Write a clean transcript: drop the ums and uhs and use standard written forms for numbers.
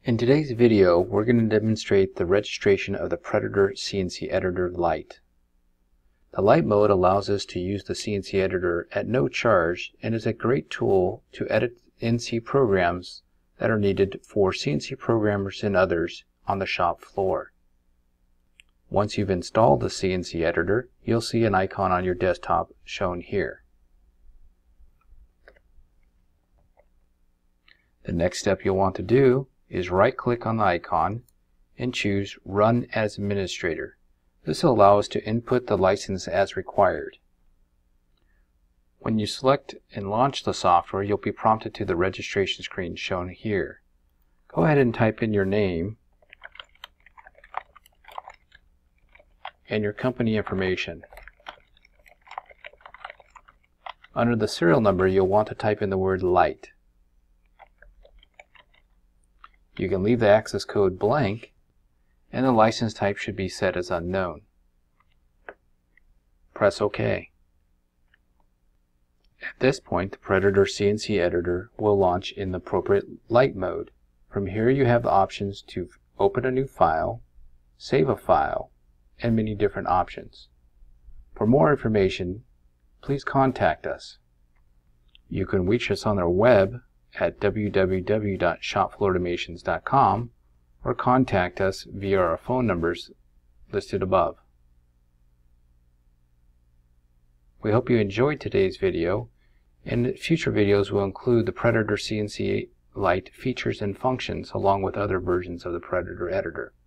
In today's video, we're going to demonstrate the registration of the Predator CNC Editor Light. The Light mode allows us to use the CNC Editor at no charge and is a great tool to edit NC programs that are needed for CNC programmers and others on the shop floor. Once you've installed the CNC Editor, you'll see an icon on your desktop shown here. The next step you'll want to do is right-click on the icon and choose Run as Administrator. This will allow us to input the license as required. When you select and launch the software, you'll be prompted to the registration screen shown here. Go ahead and type in your name and your company information. Under the serial number, you'll want to type in the word Light. You can leave the access code blank, and the license type should be set as unknown. Press OK. At this point, the Predator CNC Editor will launch in the appropriate Light mode. From here you have the options to open a new file, save a file, and many different options. For more information, please contact us. You can reach us on our web at www.shopfloorautomations.com or contact us via our phone numbers listed above. We hope you enjoyed today's video, and future videos will include the Predator CNC Light features and functions along with other versions of the Predator Editor.